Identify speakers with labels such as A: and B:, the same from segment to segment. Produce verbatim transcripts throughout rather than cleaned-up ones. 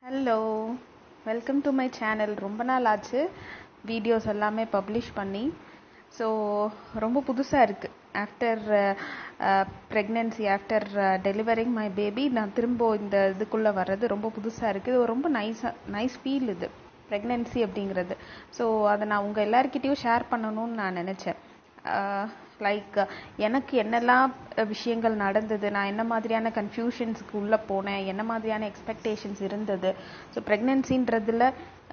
A: Hello, welcome to my channel. ரொம்ப நாள் ஆச்சு வீடியோஸ் எல்லாமே பப்ளிஷ் பண்ணி. ஸோ ரொம்ப புதுசாக இருக்குது. After pregnancy, after delivering my baby, நான் திரும்ப இந்த இதுக்குள்ளே வர்றது ரொம்ப புதுசாக இருக்குது. இது ரொம்ப நைஸாக நைஸ் ஃபீல் இது ப்ரெக்னென்சி அப்படிங்கிறது. ஸோ அதை நான் உங்கள் எல்லாருக்கிட்டையும் ஷேர் பண்ணணும்னு நான் நினச்சேன். லைக் எனக்கு என்னெல்லாம் விஷயங்கள் நடந்தது, நான் என்ன மாதிரியான கன்ஃபியூஷன்ஸுக்கு உள்ளே போனேன், என்ன மாதிரியான எக்ஸ்பெக்டேஷன்ஸ் இருந்தது, ஸோ ப்ரெக்னென்சின்றதில்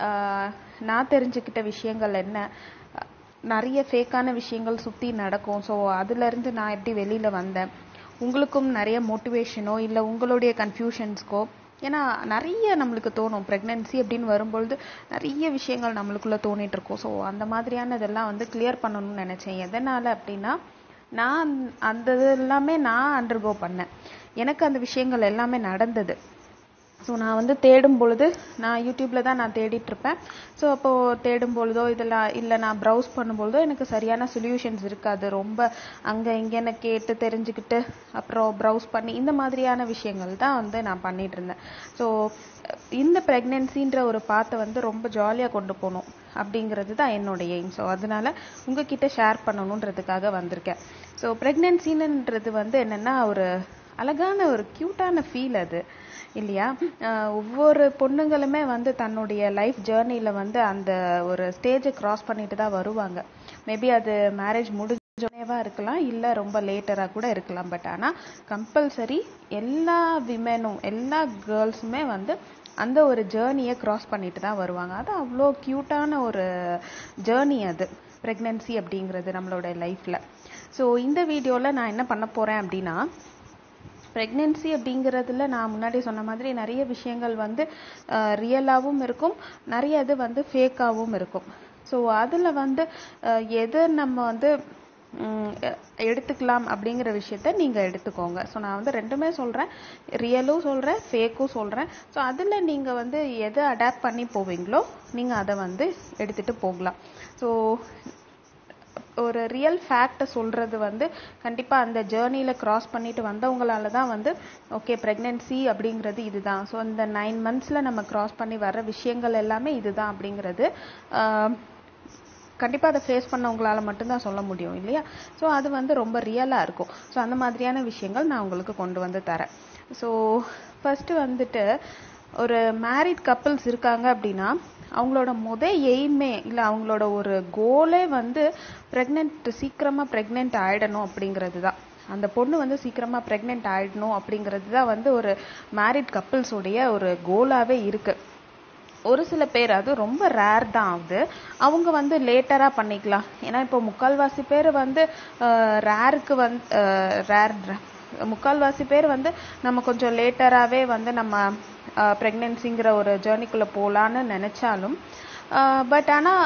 A: நான் தெரிஞ்சுக்கிட்ட விஷயங்கள் என்ன, நிறைய ஃபேக்கான விஷயங்கள் சுற்றி நடக்கும். ஸோ அதுலேருந்து நான் எப்படி வெளியில் வந்தேன், உங்களுக்கும் நிறைய மோட்டிவேஷனோ இல்லை உங்களுடைய கன்ஃபியூஷன்ஸ்க்கோ. ஏன்னா நிறைய நம்மளுக்கு தோணும் ப்ரெக்னென்சி அப்படின்னு வரும்பொழுது, நிறைய விஷயங்கள் நம்மளுக்குள்ளே தோணிட்டு இருக்கும். ஸோ அந்த மாதிரியான இதெல்லாம் வந்து கிளியர் பண்ணணும்னு நினச்சேன். எதனால் அப்படின்னா, நான் அந்த இது எல்லாமே நான் அண்டர்கோ பண்ணேன். எனக்கு அந்த விஷயங்கள் எல்லாமே நடந்தது. ஸோ நான் வந்து தேடும் பொழுது, நான் யூடியூப்பில் தான் நான் தேடிட்டுருப்பேன். ஸோ அப்போது தேடும் பொழுதோ இதெல்லாம் இல்லை, நான் ப்ரௌஸ் பண்ணும்பொழுதோ எனக்கு சரியான சொல்யூஷன்ஸ் இருக்காது. ரொம்ப அங்கே இங்கேன்னு கேட்டு தெரிஞ்சுக்கிட்டு அப்புறம் ப்ரௌஸ் பண்ணி இந்த மாதிரியான விஷயங்கள் தான் வந்து நான் பண்ணிகிட்டு இருந்தேன். ஸோ இந்த ப்ரெக்னென்சின்ற ஒரு பாத்தை வந்து ரொம்ப ஜாலியாக கொண்டு போகணும் அப்படிங்கிறது தான் என்னோட எய்ம். ஸோ அதனால் உங்ககிட்ட ஷேர் பண்ணணுன்றதுக்காக வந்திருக்கேன். ஸோ ப்ரெக்னென்சின்றது வந்து என்னென்னா, ஒரு அழகான ஒரு க்யூட்டான ஃபீல் அது இல்லையா? ஒவ்வொரு பொண்ணுங்களுமே வந்து தன்னுடைய லைஃப் ஜேர்னியில் வந்து அந்த ஒரு ஸ்டேஜை கிராஸ் பண்ணிட்டு தான் வருவாங்க. மேபி அது மேரேஜ் முடிஞ்சோனேவா இருக்கலாம், இல்லை ரொம்ப லேட்டராக கூட இருக்கலாம். பட் ஆனால் கம்பல்சரி எல்லா விமெனும் எல்லா கேர்ள்ஸுமே வந்து அந்த ஒரு ஜேர்னியை கிராஸ் பண்ணிட்டு தான் வருவாங்க. அது அவ்வளோ க்யூட்டான ஒரு ஜேர்னி அது ப்ரெக்னென்சி அப்படிங்கிறது நம்மளோட லைஃப்பில். ஸோ இந்த வீடியோவில் நான் என்ன பண்ண போகிறேன் அப்படின்னா, ப்ரெக்னென்சி அப்படிங்கிறதுல நான் முன்னாடி சொன்ன மாதிரி நிறைய விஷயங்கள் வந்து ரியலாகவும் இருக்கும், நிறைய இது வந்து ஃபேக்காகவும் இருக்கும். ஸோ அதில் வந்து எது நம்ம வந்து எடுத்துக்கலாம் அப்படிங்கிற விஷயத்த நீங்கள் எடுத்துக்கோங்க. ஸோ நான் வந்து ரெண்டுமே சொல்கிறேன், ரியலும் சொல்கிறேன், ஃபேக்கும் சொல்கிறேன். ஸோ அதில் நீங்கள் வந்து எதை அடாப்ட் பண்ணி போவீங்களோ நீங்கள் அதை வந்து எடுத்துகிட்டு போகலாம். ஸோ ஒரு ரியல் ஃபேக்டை சொல்கிறது வந்து கண்டிப்பாக அந்த ஜேர்னியில் க்ராஸ் பண்ணிட்டு வந்தவங்களால தான் வந்து ஓகே ப்ரெக்னென்சி அப்படிங்கிறது இதுதான், ஸோ இந்த நைன் மந்த்ஸில் நம்ம க்ராஸ் பண்ணி வர்ற விஷயங்கள் எல்லாமே இதுதான் அப்படிங்கிறது கண்டிப்பாக அதை ஃபேஸ் பண்ணவங்களால மட்டும்தான் சொல்ல முடியும் இல்லையா? ஸோ அது வந்து ரொம்ப ரியலாக இருக்கும். ஸோ அந்த மாதிரியான விஷயங்கள் நான் உங்களுக்கு கொண்டு வந்து தரேன். ஸோ ஃபஸ்ட்டு வந்துட்டு, ஒரு மேரிட் கப்பிள்ஸ் இருக்காங்க அப்படின்னா அவங்களோட முத எய்மே இல்லை அவங்களோட ஒரு கோலே வந்து ப்ரெக்னென்ட் சீக்கிரமாக ப்ரெக்னென்ட் ஆகிடணும் அப்படிங்கிறது தான். அந்த பொண்ணு வந்து சீக்கிரமாக ப்ரெக்னென்ட் ஆகிடணும் அப்படிங்கிறது தான் வந்து ஒரு மேரிட் கப்பிள்ஸோடைய ஒரு கோலாகவே இருக்குது. ஒரு சில பேர், அது ரொம்ப ரேர் தான் ஆகுது, அவங்க வந்து லேட்டராக பண்ணிக்கலாம். ஏன்னா இப்போ முக்கால்வாசி பேர் வந்து ரேருக்கு வந்து ரேர் முக்கால்வாசி பேர் வந்து நம்ம கொஞ்சம் லேட்டராகவே வந்து நம்ம ப்ரெக்னென்சிங்கிற ஒரு ஜேர்னிக்குள்ளே போகலான்னு நினச்சாலும், பட் ஆனால்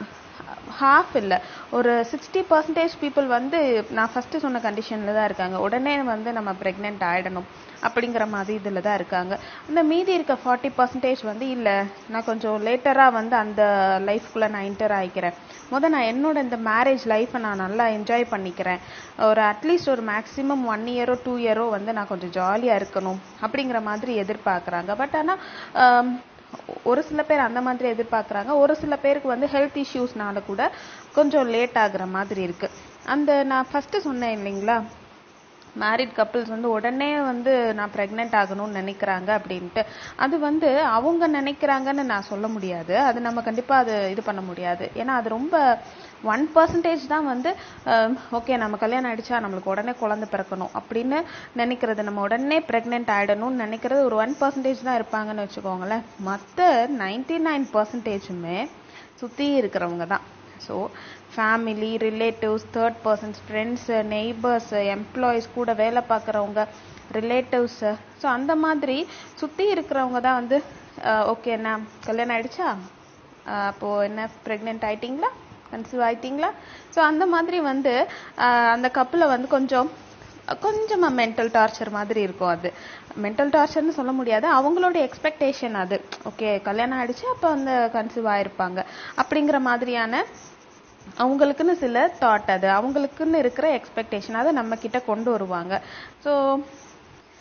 A: ஹாஃப் இல்லை, ஒரு சிக்ஸ்டி பர்சன்டேஜ் பீப்புள் வந்து நான் ஃபஸ்ட்டு சொன்ன கண்டிஷனில் தான் இருக்காங்க. உடனே வந்து நம்ம ப்ரெக்னென்ட் ஆகிடணும் அப்படிங்கிற மாதிரி இதில் தான் இருக்காங்க. அந்த மீதி இருக்க ஃபார்ட்டி பர்சன்டேஜ் வந்து இல்லை, நான் கொஞ்சம் லேட்டராக வந்து அந்த லைஃப்குள்ளே நான் என்டர் ஆகிக்கிறேன், முதல் நான் என்னோட இந்த மேரேஜ் லைஃப்பை நான் நல்லா என்ஜாய் பண்ணிக்கிறேன், ஒரு அட்லீஸ்ட் ஒரு மேக்ஸிமம் ஒன் இயரோ டூ இயரோ வந்து நான் கொஞ்சம் ஜாலியாக இருக்கணும் அப்படிங்கிற மாதிரி எதிர்பார்க்குறாங்க. பட் ஆனால் ஒரு சில பேர் அந்த மாதிரி எதிர்பார்க்குறாங்க. ஒரு சில பேருக்கு வந்து ஹெல்த் இஷ்யூஸ்னால கூட கொஞ்சம் லேட் ஆகுற மாதிரி இருக்குது. அந்த நான் ஃபஸ்ட்டு சொன்னேன் இல்லைங்களா, மேரிட் கப்பிள்ஸ் வந்து உடனே வந்து நான் ப்ரெக்னென்ட் ஆகணும்னு நினைக்கிறாங்க அப்படின்ட்டு, அது வந்து அவங்க நினைக்கிறாங்கன்னு நான் சொல்ல முடியாது. அது நம்ம கண்டிப்பாக அது இது பண்ண முடியாது. ஏன்னா அது ரொம்ப ஒன் பர்சன்டேஜ் தான் வந்து ஓகே நம்ம கல்யாணம் ஆகிடுச்சா நம்மளுக்கு உடனே குழந்தை பிறக்கணும் அப்படின்னு நினைக்கிறது, நம்ம உடனே ப்ரெக்னென்ட் ஆகிடணும்னு நினைக்கிறது ஒரு ஒன் பர்சன்டேஜ் தான் இருப்பாங்கன்னு வச்சுக்கோங்களேன். மற்ற நைன்டி நைன் பர்சன்டேஜுமே சுற்றி இருக்கிறவங்க தான். So family, relatives, third persons, friends, neighbours, employees, கூட வேலை பார்க்குறவங்க, ரிலேட்டிவ்ஸு, ஸோ அந்த மாதிரி சுற்றி இருக்கிறவங்க தான் வந்து ஓகே என்ன கல்யாணம் ஆகிடுச்சா, அப்போது என்ன ப்ரெக்னென்ட் ஆகிட்டிங்களா, கன்சீவ் ஆகிட்டிங்களா, ஸோ அந்த மாதிரி வந்து அந்த கப்பில் வந்து கொஞ்சம் கொஞ்சமாக மென்டல் டார்ச்சர் மாதிரி இருக்கும். அது மென்டல் டார்ச்சர்னு சொல்ல முடியாது, அவங்களோட எக்ஸ்பெக்டேஷன் அது. ஓகே கல்யாணம் ஆகிடுச்சு அப்போ வந்து கன்சீவ் ஆகிருப்பாங்க அப்படிங்கிற மாதிரியான அவங்களுக்குன்னு சில தாட், அது அவங்களுக்குன்னு இருக்கிற எக்ஸ்பெக்டேஷன், அதை நம்ம கிட்ட கொண்டு வருவாங்க. ஸோ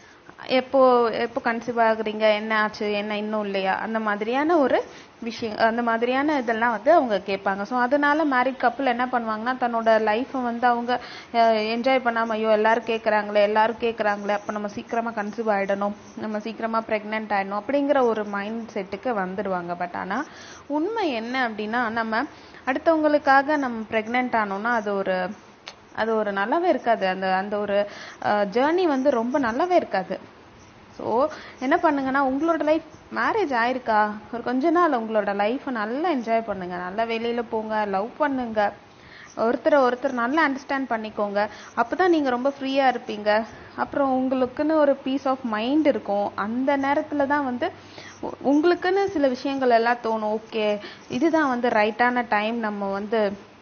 A: எப்போ எப்போ கன்சீவ் ஆகுறீங்க, என்ன ஆச்சு, என்ன இன்னும் இல்லையா, அந்த மாதிரியான ஒரு விஷயம், அந்த மாதிரியான இதெல்லாம் வந்து அவங்க கேட்பாங்க. ஸோ அதனால மேரிட் கப்புள் என்ன பண்ணுவாங்கன்னா, தன்னோட லைஃப்பை வந்து அவங்க என்ஜாய் பண்ணாம, ஐயோ எல்லாரும் கேட்குறாங்களே எல்லாரும் கேட்குறாங்களே அப்போ நம்ம சீக்கிரமா கன்சீவ் ஆகிடணும், நம்ம சீக்கிரமா ப்ரெக்னென்ட் ஆகிடணும் அப்படிங்கிற ஒரு மைண்ட் செட்டுக்கு வந்துடுவாங்க. பட் ஆனால் உண்மை என்ன அப்படின்னா, நம்ம அடுத்தவங்களுக்காக நம்ம ப்ரெக்னென்ட் ஆனோம்னா அது ஒரு அது ஒரு நல்லாவே இருக்காது. அந்த அந்த ஒரு ஜேர்னி வந்து ரொம்ப நல்லாவே இருக்காது. ஸோ என்ன பண்ணுங்கன்னா, உங்களோட லைஃப் மேரேஜ் ஆயிருக்கா, ஒரு கொஞ்ச நாள் உங்களோட லைஃப்பை நல்லா என்ஜாய் பண்ணுங்க, நல்லா வெளியில போங்க, லவ் பண்ணுங்க, ஒருத்தரை ஒருத்தர் நல்லா அண்டர்ஸ்டாண்ட் பண்ணிக்கோங்க. அப்போதான் நீங்க ரொம்ப ஃப்ரீயா இருப்பீங்க. அப்புறம் உங்களுக்குன்னு ஒரு பீஸ் ஆஃப் மைண்ட் இருக்கும். அந்த நேரத்துல தான் வந்து உங்களுக்குன்னு சில விஷயங்கள் எல்லாம் தோணும். ஓகே, இதுதான் வந்து ரைட்டான டைம், நம்ம வந்து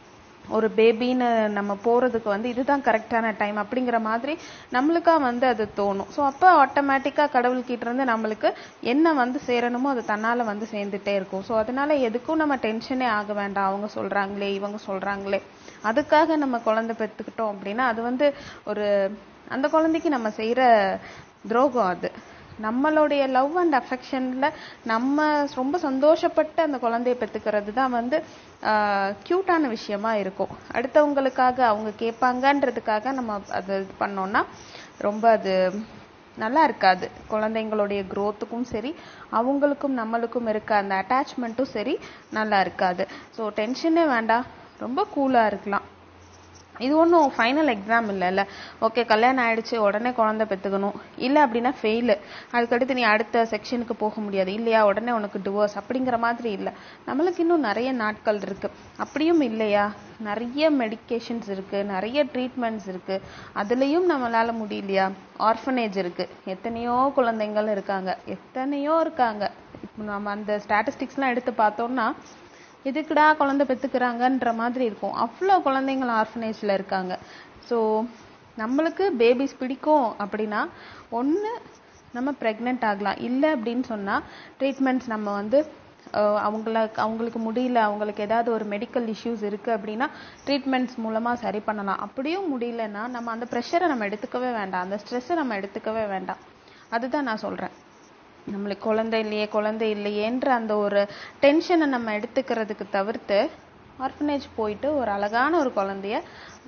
A: ஒரு பேபின்னு நம்ம போறதுக்கு வந்து இதுதான் கரெக்டான டைம் அப்படிங்கிற மாதிரி நம்மளுக்கா வந்து அது தோணும். ஸோ அப்போ ஆட்டோமேட்டிக்கா கடவுள்கிட்ட இருந்து நம்மளுக்கு என்ன வந்து சேரணுமோ அது தன்னால வந்து சேர்ந்துட்டே இருக்கும். ஸோ அதனால எதுக்கும் நம்ம டென்ஷனே ஆக வேண்டாம். அவங்க சொல்றாங்களே இவங்க சொல்றாங்களே அதுக்காக நம்ம குழந்தை பெற்றுக்கிட்டோம் அப்படின்னா அது வந்து ஒரு அந்த குழந்தைக்கு நம்ம செய்யற துரோகம். அது நம்மளுடைய லவ் அண்ட் அஃபெக்ஷன்ல நம்ம ரொம்ப சந்தோஷப்பட்டு அந்த குழந்தைய பெற்றுக்கிறது தான் வந்து கியூட்டான விஷயமா இருக்கும். அடுத்தவங்களுக்காக அவங்க கேட்பாங்கன்றதுக்காக நம்ம அது இது பண்ணோம்னா ரொம்ப அது நல்லா இருக்காது. குழந்தைங்களுடைய க்ரோத்துக்கும் சரி, அவங்களுக்கும் நம்மளுக்கும் இருக்க அந்த அட்டாச்மெண்ட்டும் சரி நல்லா இருக்காது. ஸோ டென்ஷனே வேண்டாம், ரொம்ப கூலாக இருக்கலாம். இது ஒன்றும் ஃபைனல் எக்ஸாம் இல்லைல்ல. ஓகே கல்யாணம் ஆயிடுச்சு உடனே குழந்தை பெற்றுக்கணும், இல்லை அப்படின்னா ஃபெயிலு, அதுக்கடுத்து நீ அடுத்த செக்ஷனுக்கு போக முடியாது, இல்லையா உடனே உனக்கு டிவோர்ஸ் அப்படிங்கிற மாதிரி இல்லை. நம்மளுக்கு இன்னும் நிறைய நாட்கள் இருக்கு. அப்படியும் இல்லையா, நிறைய மெடிக்கேஷன்ஸ் இருக்கு, நிறைய ட்ரீட்மெண்ட்ஸ் இருக்கு. அதுலேயும் நம்மளால முடியலையா, ஆர்ஃபனேஜ் இருக்கு, எத்தனையோ குழந்தைங்கள் இருக்காங்க, எத்தனையோ இருக்காங்க. இப்போ நம்ம அந்த ஸ்டாட்டிஸ்டிக்ஸ்லாம் எடுத்து பார்த்தோம்னா எதுக்குடா குழந்தை பெற்றுக்கிறாங்கன்ற மாதிரி இருக்கும். அவ்வளோ குழந்தைங்கள் ஆர்ஃபனேஜில் இருக்காங்க. ஸோ நம்மளுக்கு பேபிஸ் பிடிக்கும் அப்படின்னா ஒன்று நம்ம ப்ரெக்னென்ட் ஆகலாம், இல்லை அப்படின்னு சொன்னால் ட்ரீட்மெண்ட்ஸ் நம்ம வந்து அவங்கள அவங்களுக்கு முடியல, அவங்களுக்கு ஏதாவது ஒரு மெடிக்கல் இஷ்யூஸ் இருக்குது அப்படின்னா ட்ரீட்மெண்ட்ஸ் மூலமாக சரி பண்ணலாம். அப்படியும் முடியலன்னா நம்ம அந்த ப்ரெஷரை நம்ம எடுத்துக்கவே வேண்டாம், அந்த ஸ்ட்ரெஸ்ஸை நம்ம எடுத்துக்கவே வேண்டாம். அதுதான் நான் சொல்கிறேன். நம்மளுக்கு குழந்தை இல்லையே குழந்தை இல்லையேன்ற அந்த ஒரு டென்ஷனை நம்ம எடுத்துக்கிறதுக்கு தவிர்த்து ஆர்ஃபனேஜ் போயிட்டு ஒரு அழகான ஒரு குழந்தைய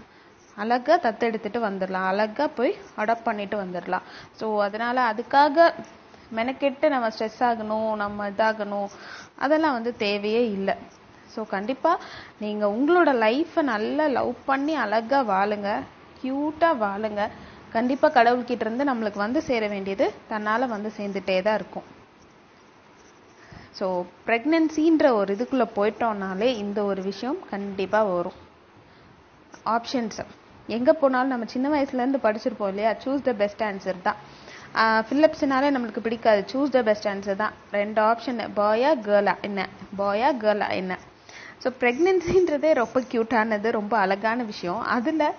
A: அழகா தத்தெடுத்துட்டு வந்துடலாம், அழகா போய் அடாப்ட் பண்ணிட்டு வந்துடலாம். ஸோ அதனால அதுக்காக மெனக்கெட்டு நம்ம ஸ்ட்ரெஸ் ஆகணும், நம்ம இதாகணும், அதெல்லாம் வந்து தேவையே இல்லை. ஸோ கண்டிப்பாக நீங்கள் உங்களோட லைஃப்பை நல்லா லவ் பண்ணி அழகா வாழுங்க, க்யூட்டாக வாழுங்க. கண்டிப்பாக கடவுள்கிட்ட இருந்து நம்மளுக்கு வந்து சேர வேண்டியது தன்னால் வந்து சேர்ந்துட்டே தான் இருக்கும். ஸோ ப்ரெக்னென்சின்ற ஒரு இதுக்குள்ளே போயிட்டோம்னாலே இந்த ஒரு விஷயம் கண்டிப்பாக வரும். ஆப்ஷன்ஸ் எங்கே போனாலும் நம்ம சின்ன வயசுலேருந்து படிச்சிருப்போம் இல்லையா, சூஸ் த பெஸ்ட் ஆன்சர் தான். ஃபிலிப்ஸ்னாலே நம்மளுக்கு பிடிக்காது, சூஸ் த பெஸ்ட் ஆன்சர் தான். ரெண்டு ஆப்ஷன், பாயா கேர்ளா என்ன, பாயா கேர்ளா என்ன. ஸோ ப்ரெக்னென்சின்றதே ரொம்ப க்யூட்டானது, ரொம்ப அழகான விஷயம். அதில்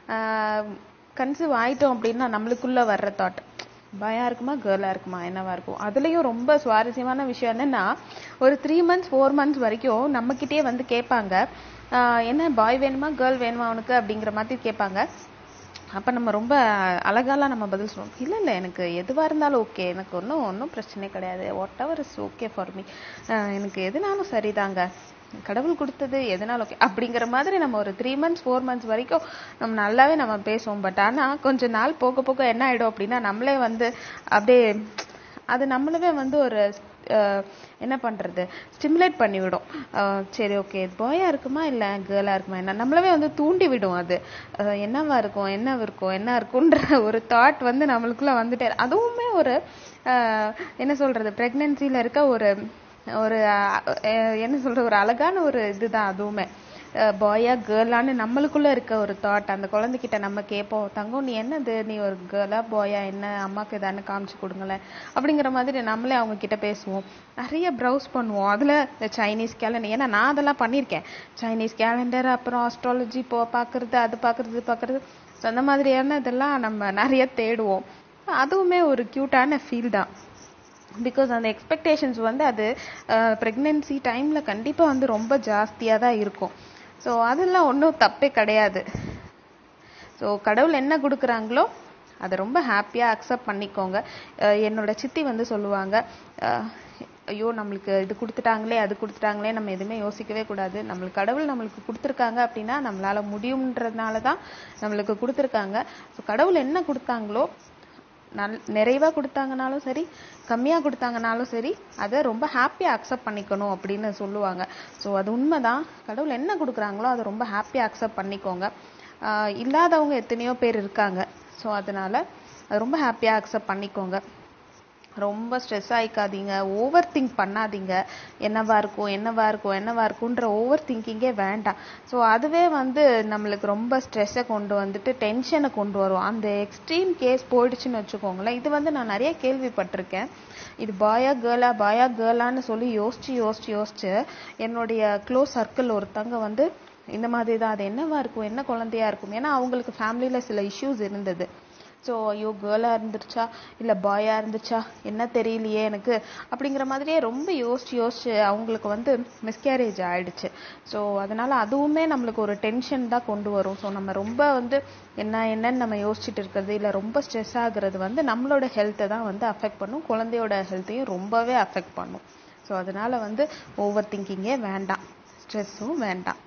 A: கன்சீவ் ஆயிட்டோம் அப்படின்னா நம்மளுக்குள்ள வர்ற தாட் பாயா இருக்குமா கேர்ளா இருக்குமா என்னவா இருக்கும். அதுலயும் ரொம்ப சுவாரஸ்யமான விஷயம் என்னன்னா, ஒரு த்ரீ மந்த்ஸ் ஃபோர் மந்த்ஸ் வரைக்கும் நம்ம கிட்டே வந்து கேட்பாங்க, என்ன பாய் வேணுமா கேர்ள் வேணுமா அவனுக்கு அப்படிங்கிற மாதிரி கேட்பாங்க. அப்ப நம்ம ரொம்ப அழகாலாம் நம்ம பதில் சொல்லுவோம், இல்ல இல்ல எனக்கு எதுவா இருந்தாலும் ஓகே, எனக்கு ஒன்றும் ஒன்றும் பிரச்சனை கிடையாது, whatever is okay for me, எனக்கு எதுனாலும் சரிதாங்க, கடவுள் கொடுத்தது எதனால ஓகே அப்படிங்கிற மாதிரி நம்ம ஒரு த்ரீ மந்த்ஸ் ஃபோர் மந்த்ஸ் வரைக்கும் நம்ம நல்லாவே நம்ம பேசுவோம். பட் ஆனால் கொஞ்ச நாள் போக போக என்ன ஆகிடும் அப்படின்னா நம்மளே வந்து அப்படியே அது நம்மளவே வந்து ஒரு என்ன பண்ணுறது ஸ்டிமுலேட் பண்ணிவிடும். சரி ஓகே பாயா இருக்குமா இல்லை கேர்ளாக இருக்குமா என்ன, நம்மளவே வந்து தூண்டி விடும். அது என்னவா இருக்கும் என்ன இருக்கும் என்ன இருக்குன்ற ஒரு தாட் வந்து நம்மளுக்குள்ளே வந்துட்டே, அதுவுமே ஒரு என்ன சொல்கிறது ப்ரெக்னென்சியில் இருக்க ஒரு ஒரு என்ன சொல்ற ஒரு அழகான ஒரு இதுதான். அதுவுமே பாயா கேர்ளான்னு நம்மளுக்குள்ள இருக்க ஒரு தாட் அந்த குழந்தைகிட்ட நம்ம கேட்போம், தங்கம் நீ என்னது நீ ஒரு கேர்ளா பாயா என்ன அம்மாக்கு எதானு காமிச்சு கொடுங்களேன் அப்படிங்கிற மாதிரி நம்மளே அவங்க கிட்ட பேசுவோம். நிறைய ப்ரௌஸ் பண்ணுவோம். அதில் இந்த சைனீஸ் கேலண்டர், ஏன்னா நான் அதெல்லாம் பண்ணியிருக்கேன், சைனீஸ் கேலண்டர் அப்புறம் ஆஸ்ட்ராலஜி போ பார்க்கறது அது பார்க்கறது இது பார்க்கறது, ஸோ அந்த மாதிரியான இதெல்லாம் நம்ம நிறைய தேடுவோம். அதுவுமே ஒரு க்யூட்டான ஃபீல் தான். பிகாஸ் அந்த எக்ஸ்பெக்டேஷன்ஸ் வந்து அது ப்ரெக்னென்சி டைமில் கண்டிப்பாக வந்து ரொம்ப ஜாஸ்தியாக தான் இருக்கும். ஸோ அதெல்லாம் ஒன்றும் தப்பே கிடையாது. ஸோ கடவுள் என்ன கொடுக்குறாங்களோ அதை ரொம்ப ஹாப்பியாக அக்செப்ட் பண்ணிக்கோங்க. என்னோட சித்தி வந்து சொல்லுவாங்க, ஐயோ நம்மளுக்கு இது கொடுத்துட்டாங்களே அது கொடுத்துட்டாங்களே நம்ம எதுவுமே யோசிக்கவே கூடாது. நம்மளுக்கு கடவுள் நம்மளுக்கு கொடுத்துருக்காங்க அப்படின்னா நம்மளால முடியுன்றதுனால தான் நம்மளுக்கு கொடுத்துருக்காங்க. ஸோ கடவுள் என்ன கொடுத்தாங்களோ, நல் நிறைவாக கொடுத்தாங்கனாலும் சரி கம்மியாக கொடுத்தாங்கனாலும் சரி அதை ரொம்ப ஹாப்பியாக அக்செப்ட் பண்ணிக்கணும் அப்படின்னு சொல்லுவாங்க. ஸோ அது உண்மைதான். கடவுள் என்ன கொடுக்குறாங்களோ அதை ரொம்ப ஹாப்பியாக அக்செப்ட் பண்ணிக்கோங்க. இல்லாதவங்க எத்தனையோ பேர் இருக்காங்க. ஸோ அதனால அது ரொம்ப ஹாப்பியாக அக்செப்ட் பண்ணிக்கோங்க. ரொம்ப ஸ்ட்ரெஸ் ஆகிக்காதீங்க, ஓவர் திங்க் பண்ணாதீங்க. என்னவா இருக்கும் என்னவா இருக்கும் என்னவா இருக்குன்ற ஓவர் திங்கிங்கே வேண்டாம். ஸோ அதுவே வந்து நம்மளுக்கு ரொம்ப ஸ்ட்ரெஸ்ஸை கொண்டு வந்துட்டு டென்ஷனை கொண்டு வரும். அந்த எக்ஸ்ட்ரீம் கேஸ் போயிடுச்சுன்னு வச்சுக்கோங்களேன். இது வந்து நான் நிறைய கேள்விப்பட்டிருக்கேன். இது பாயா கேர்ளா பாயா கேர்ளான்னு சொல்லி யோசிச்சு யோசிச்சு யோசிச்சு என்னுடைய க்ளோஸ் சர்க்கிள் ஒருத்தங்க வந்து இந்த மாதிரி தான், அது என்னவா இருக்கும் என்ன குழந்தையா இருக்கும். ஏன்னா அவங்களுக்கு ஃபேமிலியில் சில இஷ்யூஸ் இருந்தது. ஸோ ஐயோ கேர்ளாக இருந்துருச்சா இல்லை பாயாக இருந்துச்சா என்ன தெரியலையே எனக்கு அப்படிங்கிற மாதிரியே ரொம்ப யோசிச்சு யோசிச்சு அவங்களுக்கு வந்து மிஸ்கேரேஜ் ஆயிடுச்சு. ஸோ அதனால அதுவுமே நம்மளுக்கு ஒரு டென்ஷன் தான் கொண்டு வரும். ஸோ நம்ம ரொம்ப வந்து என்ன என்னன்னு நம்ம யோசிச்சுட்டு இருக்கிறது இல்லை ரொம்ப ஸ்ட்ரெஸ் ஆகுறது வந்து நம்மளோட ஹெல்த்தை தான் வந்து அஃபெக்ட் பண்ணும், குழந்தையோட ஹெல்த்தையும் ரொம்பவே அஃபெக்ட் பண்ணும். ஸோ அதனால வந்து ஓவர் திங்கிங்கே வேண்டாம், ஸ்ட்ரெஸ்ஸும் வேண்டாம்.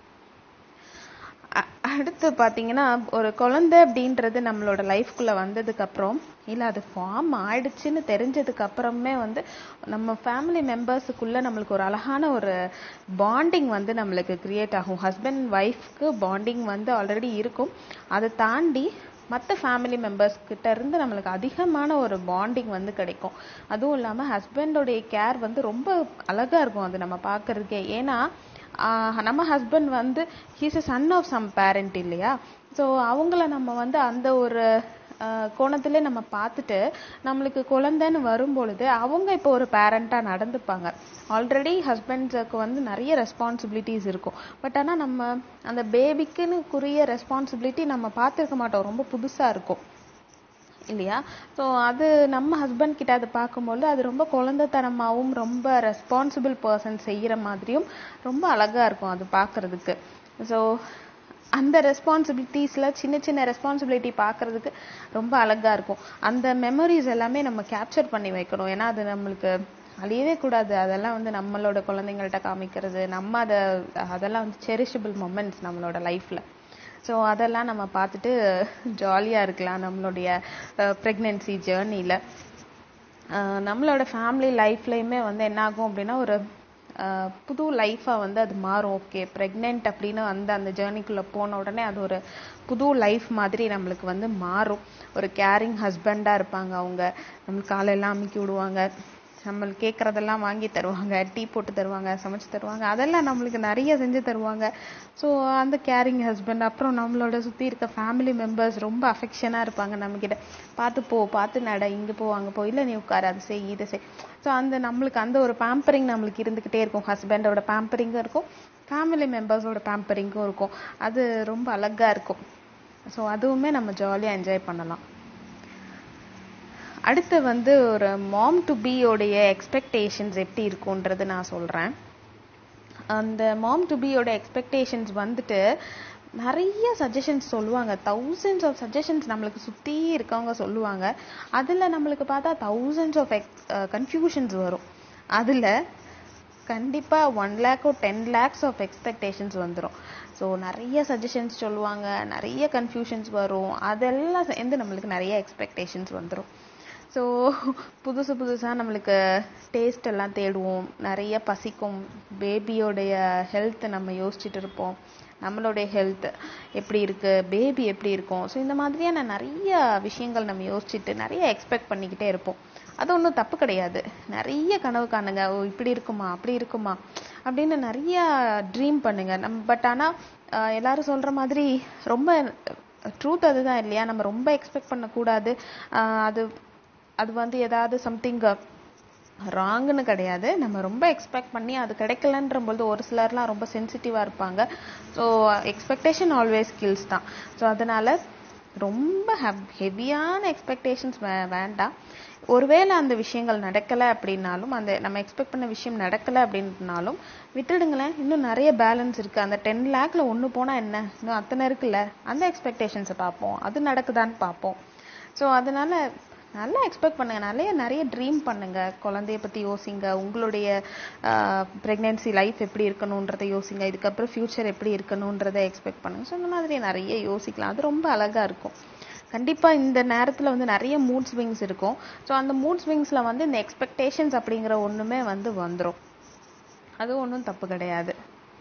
A: அடுத்து பார்த்தீங்கன்னா, ஒரு குழந்தை அப்படின்றது நம்மளோட லைஃப்குள்ளே வந்ததுக்கு அப்புறம் இல்லை அது ஃபார்ம் ஆயிடுச்சுன்னு தெரிஞ்சதுக்கு அப்புறமே வந்து நம்ம ஃபேமிலி மெம்பர்ஸுக்குள்ளே நம்மளுக்கு ஒரு அழகான ஒரு பாண்டிங் வந்து நம்மளுக்கு கிரியேட் ஆகும். ஹஸ்பண்ட் ஒய்ஃப்க்கு பாண்டிங் வந்து ஆல்ரெடி இருக்கும். அதை தாண்டி மற்ற ஃபேமிலி மெம்பர்ஸ் கிட்ட இருந்து நம்மளுக்கு அதிகமான ஒரு பாண்டிங் வந்து கிடைக்கும். அதுவும் இல்லாமல் ஹஸ்பண்டோடைய கேர் வந்து ரொம்ப அழகாக இருக்கும் அது நம்ம பார்க்கறதுக்கே. ஏன்னா நம்ம ஹஸ்பண்ட் வந்து he's a son of some parent இல்லையா. ஸோ அவங்கள நம்ம வந்து அந்த ஒரு கோணத்திலே நம்ம பார்த்துட்டு நம்மளுக்கு குழந்தைன்னு வரும்பொழுது அவங்க இப்போ ஒரு பேரண்டாக நடந்துப்பாங்க. ஆல்ரெடி ஹஸ்பண்ட்ஸுக்கு வந்து நிறைய ரெஸ்பான்சிபிலிட்டிஸ் இருக்கும். பட் ஆனால் நம்ம அந்த பேபிக்குன்னு குறிய ரெஸ்பான்சிபிலிட்டி நம்ம பார்த்துருக்க மாட்டோம், ரொம்ப புதுசாக இருக்கும் இல்லையா. ஸோ அது நம்ம ஹஸ்பண்ட் கிட்ட அதை பார்க்கும்போது அது ரொம்ப குழந்தைத்தனமாகவும் ரொம்ப ரெஸ்பான்சிபிள் பர்சன் செய்கிற மாதிரியும் ரொம்ப அழகாக இருக்கும் அது பார்க்கறதுக்கு. ஸோ அந்த ரெஸ்பான்சிபிலிட்டிஸில் சின்ன சின்ன ரெஸ்பான்சிபிலிட்டி பார்க்கறதுக்கு ரொம்ப அழகாக இருக்கும். அந்த மெமரிஸ் எல்லாமே நம்ம கேப்சர் பண்ணி வைக்கணும். ஏன்னா அது நம்மளுக்கு அழியவே கூடாது. அதெல்லாம் வந்து நம்மளோட குழந்தைங்கள்ட்ட காமிக்கிறது, நம்ம அதை அதெல்லாம் வந்து செரிஷபிள் மொமெண்ட்ஸ் நம்மளோட லைஃப்பில். ஸோ அதெல்லாம் நம்ம பார்த்துட்டு ஜாலியாக இருக்கலாம் நம்மளுடைய ப்ரெக்னென்சி ஜேர்னியில். நம்மளோட ஃபேமிலி லைஃப்லையுமே வந்து என்ன ஆகும் அப்படின்னா ஒரு புது லைஃபாக வந்து அது மாறும். ஓகே ப்ரெக்னென்ட் அப்படின்னு வந்து அந்த ஜேர்னிக்குள்ளே போன உடனே அது ஒரு புது லைஃப் மாதிரி நம்மளுக்கு வந்து மாறும். ஒரு கேரிங் ஹஸ்பண்டாக இருப்பாங்க. அவங்க நம்மளுக்கு காலையெல்லாம் அமுக்கி விடுவாங்க, நம்மளுக்கு கேட்குறதெல்லாம் வாங்கி தருவாங்க, டீ போட்டு தருவாங்க, சமைச்சு தருவாங்க, அதெல்லாம் நம்மளுக்கு நிறைய செஞ்சு தருவாங்க. ஸோ அந்த கேரிங் ஹஸ்பண்ட். அப்புறம் நம்மளோட சுற்றி இருக்க ஃபேமிலி மெம்பர்ஸ் ரொம்ப அஃபெக்ஷனாக இருப்பாங்க நம்மக்கிட்ட. பார்த்து போ பார்த்து நட, இங்கே போ அங்கே போ, இல்லை நீ உட்கார, அதை செய் இதை செய். ஸோ அந்த நம்மளுக்கு அந்த ஒரு பேம்பரிங் நம்மளுக்கு இருந்துக்கிட்டே இருக்கும். ஹஸ்பண்டோட பேம்பரிங்கும் இருக்கும், ஃபேமிலி மெம்பர்ஸோட பேம்பரிங்கும் இருக்கும். அது ரொம்ப அழகாக இருக்கும். ஸோ அதுவுமே நம்ம ஜாலியாக என்ஜாய் பண்ணலாம். அடுத்து வந்து ஒரு மாம் டு பியோடைய எக்ஸ்பெக்டேஷன்ஸ் எப்படி இருக்குன்றது நான் சொல்கிறேன். அந்த மாம் டு பியோட எக்ஸ்பெக்டேஷன்ஸ் வந்துட்டு நிறைய சஜஷன்ஸ் சொல்லுவாங்க. தௌசண்ட்ஸ் ஆஃப் சஜஷன்ஸ் நம்மளுக்கு சுற்றி இருக்கவங்க சொல்லுவாங்க. அதில் நம்மளுக்கு பார்த்தா தௌசண்ட்ஸ் ஆஃப் எக்ஸ் கன்ஃபியூஷன்ஸ் வரும். அதில் கண்டிப்பாக ஒன் லேக்கோ டென் லேக்ஸ் ஆஃப் எக்ஸ்பெக்டேஷன்ஸ் வந்துடும். ஸோ நிறைய சஜஷன்ஸ் சொல்லுவாங்க, நிறைய கன்ஃபியூஷன்ஸ் வரும். அதெல்லாம் சேர்ந்து நம்மளுக்கு நிறைய எக்ஸ்பெக்டேஷன்ஸ் வந்துடும். ஸோ புதுசு புதுசாக நம்மளுக்கு டேஸ்ட் எல்லாம் தேடுவோம், நிறைய பசிக்கும், பேபியோடைய ஹெல்த்தை நம்ம யோசிச்சுட்டு இருப்போம், நம்மளுடைய ஹெல்த் எப்படி இருக்குது, பேபி எப்படி இருக்கும். ஸோ இந்த மாதிரியான நிறைய விஷயங்கள் நம்ம யோசிச்சுட்டு நிறைய எக்ஸ்பெக்ட் பண்ணிக்கிட்டே இருப்போம். அது ஒன்றும் தப்பு கிடையாது. நிறைய கனவு காணுங்க, ஓ இப்படி இருக்குமா அப்படி இருக்குமா அப்படின்னு நிறைய ட்ரீம் பண்ணுங்க. நம் பட் ஆனால் எல்லாரும் சொல்கிற மாதிரி ரொம்ப ட்ரூத் அதுதான் இல்லையா. நம்ம ரொம்ப எக்ஸ்பெக்ட் பண்ணக்கூடாது. அது அது வந்து ஏதாவது சம்திங் ராங்குன்னு கிடையாது. நம்ம ரொம்ப எக்ஸ்பெக்ட் பண்ணி அது கிடைக்கலன்ற போது ஒரு சிலர்லாம் ரொம்ப சென்சிட்டிவாக இருப்பாங்க. ஸோ எக்ஸ்பெக்டேஷன் ஆல்வேஸ் கில்ஸ் தான். ஸோ அதனால் ரொம்ப ஹெவியான எக்ஸ்பெக்டேஷன்ஸ் வே வேண்டாம் ஒருவேளை அந்த விஷயங்கள் நடக்கலை அப்படின்னாலும், அந்த நம்ம எக்ஸ்பெக்ட் பண்ண விஷயம் நடக்கலை அப்படின்னாலும் விட்டுடுங்களேன். இன்னும் நிறைய பேலன்ஸ் இருக்குது. அந்த டென் லேக்கில் ஒன்று போனால் என்ன, இன்னும் அத்தனை இருக்குல்ல, அந்த எக்ஸ்பெக்டேஷன்ஸை பார்ப்போம், அது நடக்குதான்னு பார்ப்போம். ஸோ அதனால நல்லா எக்ஸ்பெக்ட் பண்ணுங்க, நிறைய நிறைய ட்ரீம் பண்ணுங்க, குழந்தைய பற்றி யோசிங்க, உங்களுடைய ப்ரெக்னென்சி லைஃப் எப்படி இருக்கணுன்றதை யோசிங்க, இதுக்கப்புறம் ஃப்யூச்சர் எப்படி இருக்கணுன்றதை எக்ஸ்பெக்ட் பண்ணுங்க. ஸோ இந்த மாதிரி நிறைய யோசிக்கலாம், அது ரொம்ப அழகாக இருக்கும். கண்டிப்பாக இந்த நேரத்தில் வந்து நிறைய மூட் ஸ்விங்ஸ் இருக்கும். ஸோ அந்த மூட் ஸ்விங்ஸில் வந்து இந்த எக்ஸ்பெக்டேஷன்ஸ் அப்படிங்கிற ஒன்றுமே வந்து வந்துடும், அது ஒன்றும் தப்பு கிடையாது.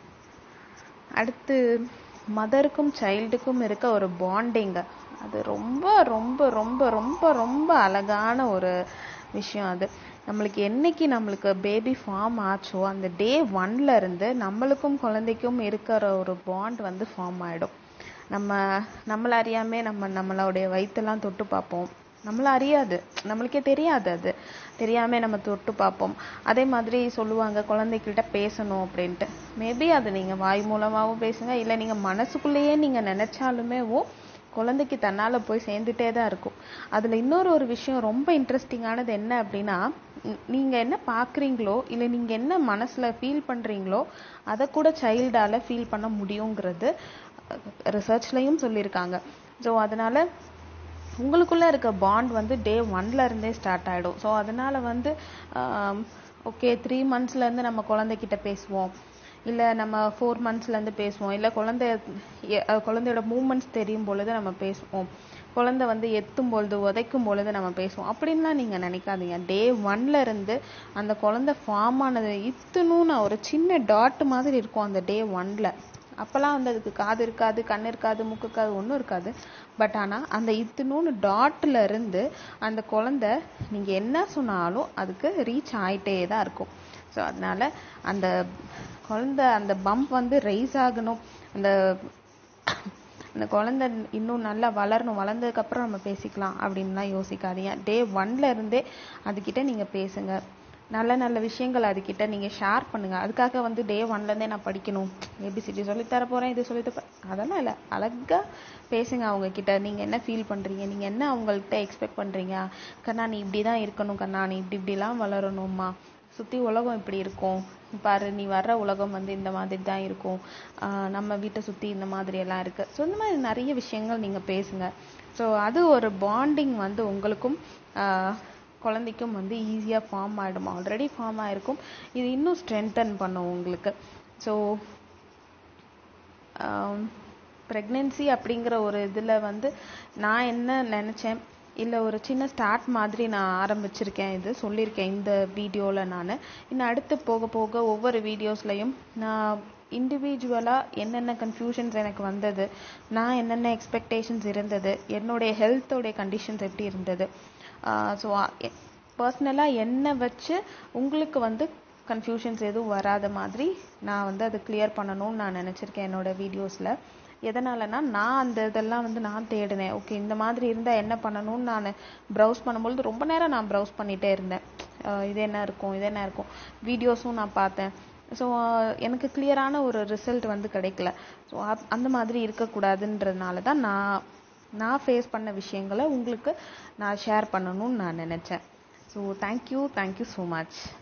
A: அடுத்து மதருக்கும் சைல்டுக்கும் இருக்க ஒரு பாண்டிங்கு, அது ரொம்ப ரொம்ப ரொம்ப ரொம்ப ரொம்ப அழகான ஒரு விஷயம். அது நம்மளுக்கு என்னைக்கு நம்மளுக்கு பேபி ஃபார்ம் ஆச்சோ அந்த டே ஒன்ல இருந்து நம்மளுக்கும் குழந்தைக்கும் இருக்கிற ஒரு பாண்ட் வந்து ஃபார்ம் ஆகிடும். நம்ம நம்மள அறியாமே நம்ம நம்மளுடைய வயிற்றெல்லாம் தொட்டு பார்ப்போம், நம்மள அறியாது, நம்மளுக்கே தெரியாது, அது தெரியாம நம்ம தொட்டு பார்ப்போம். அதே மாதிரி சொல்லுவாங்க குழந்தைகிட்ட பேசணும் அப்படின்ட்டு. மேபி அது நீங்க வாய் மூலமாகவும் பேசுங்க, இல்லை நீங்க மனசுக்குள்ளேயே நீங்க நினைச்சாலுமே குழந்தைக்கு தன்னால போய் சேர்ந்துட்டே தான் இருக்கும். அதுல இன்னொரு ஒரு விஷயம் ரொம்ப இன்ட்ரெஸ்டிங்கானது என்ன அப்படின்னா, நீங்க என்ன பாக்குறீங்களோ இல்லை நீங்க என்ன மனசுல ஃபீல் பண்றீங்களோ அதை கூட சைல்டால ஃபீல் பண்ண முடியுங்கிறது ரிசர்ச்லையும் சொல்லியிருக்காங்க. ஸோ அதனால உங்களுக்குள்ள இருக்க பாண்ட் வந்து டே ஒன்ல இருந்தே ஸ்டார்ட் ஆயிடும். ஸோ அதனால வந்து ஓகே த்ரீ மந்த்ஸ்ல இருந்து நம்ம குழந்தைகிட்ட பேசுவோம், இல்லை நம்ம ஃபோர் மந்த்ஸ்லேருந்து பேசுவோம், இல்லை குழந்தை குழந்தையோட மூமெண்ட்ஸ் தெரியும் பொழுது நம்ம பேசுவோம், குழந்தை வந்து எத்தும் பொழுது உதைக்கும் பொழுது நம்ம பேசுவோம் அப்படின்லாம் நீங்கள் நினைக்காதீங்க. டே ஒன்ல இருந்து அந்த குழந்தை ஃபார்ம் ஆனது இத்தனும் ஒரு சின்ன டாட் மாதிரி இருக்கும் அந்த டே ஒன்ல. அப்போல்லாம் வந்து அதுக்கு காது இருக்காது, கண் இருக்காது, மூக்கு இருக்காது, ஒன்றும் இருக்காது. பட் ஆனால் அந்த இத்தனூன்னு டாட்ல இருந்து அந்த குழந்தை நீங்கள் என்ன சொன்னாலும் அதுக்கு ரீச் ஆகிட்டே தான் இருக்கும். ஸோ அதனால அந்த குழந்தை அந்த பம்ப் வந்து ரைஸ் ஆகணும், அந்த அந்த குழந்தை இன்னும் நல்லா வளரணும், வளர்ந்ததுக்கப்புறம் நம்ம பேசிக்கலாம் அப்படின்லாம் யோசிக்காதீங்க. டே ஒன்ல இருந்தே அதுக்கிட்ட நீங்கள் பேசுங்க, நல்ல நல்ல விஷயங்கள் அதுக்கிட்ட நீங்கள் ஷேர் பண்ணுங்க. அதுக்காக வந்து டே ஒன்லேருந்தே நான் படிக்கணும், ஏபிசிடி சொல்லித்தர போகிறேன், இது சொல்லித்தர, அதெல்லாம் இல்லை. அழகாக பேசுங்க அவங்க கிட்ட. நீங்கள் என்ன ஃபீல் பண்ணுறீங்க, நீங்கள் என்ன அவங்கள்ட்ட எக்ஸ்பெக்ட் பண்ணுறீங்க, கண்ணா நீ இப்படி தான் இருக்கணும், கண்ணா நீ இப்படி இப்படிலாம் வளரணும்மா, சுற்றி உலகம் இப்படி இருக்கும் பாரு, நீ வர்ற உலகம் வந்து இந்த மாதிரி தான் இருக்கும், நம்ம வீட்டை சுற்றி இந்த மாதிரி எல்லாம் இருக்குது. ஸோ இந்த மாதிரி நிறைய விஷயங்கள் நீங்கள் பேசுங்க. ஸோ அது ஒரு பாண்டிங் வந்து உங்களுக்கும் குழந்தைக்கும் வந்து ஈஸியாக ஃபார்ம் ஆகிடும், ஆல்ரெடி ஃபார்ம் ஆகிருக்கும், இது இன்னும் ஸ்ட்ரென்தன் பண்ணும் உங்களுக்கு. ஸோ ப்ரெக்னென்சி அப்படிங்கிற ஒரு இதில் வந்து நான் என்ன நினச்சேன், இல்லை ஒரு சின்ன ஸ்டார்ட் மாதிரி நான் ஆரம்பிச்சிருக்கேன், இது சொல்லியிருக்கேன் இந்த வீடியோவில். நான் இன்னும் அடுத்து போக போக ஒவ்வொரு வீடியோஸ்லையும் நான் இண்டிவிஜுவலாக என்னென்ன கன்ஃபியூஷன்ஸ் எனக்கு வந்தது, நான் என்னென்ன எக்ஸ்பெக்டேஷன்ஸ் இருந்தது, என்னுடைய ஹெல்த்தோடைய கண்டிஷன்ஸ் எப்படி இருந்தது, ஸோ பர்சனலாக என்னை வச்சு உங்களுக்கு வந்து கன்ஃபியூஷன்ஸ் எதுவும் வராத மாதிரி நான் வந்து அதை கிளியர் பண்ணணும்னு நான் நினச்சிருக்கேன் என்னோடய வீடியோஸில். எதனாலனா நான் அந்த இதெல்லாம் வந்து நான் தேடினேன். ஓகே இந்த மாதிரி இருந்தால் என்ன பண்ணணும்னு நான் ப்ரௌஸ் பண்ணும்பொழுது ரொம்ப நேரம் நான் ப்ரௌஸ் பண்ணிகிட்டே இருந்தேன், இது என்ன இருக்கும் இது என்ன இருக்கும், வீடியோஸும் நான் பார்த்தேன். ஸோ எனக்கு கிளியரான ஒரு ரிசல்ட் வந்து கிடைக்கல. ஸோ அந்த மாதிரி இருக்கக்கூடாதுன்றதுனால தான் நான் நான் ஃபேஸ் பண்ண விஷயங்களை உங்களுக்கு நான் ஷேர் பண்ணணும்னு நான் நினச்சேன். So thank you thank you so much.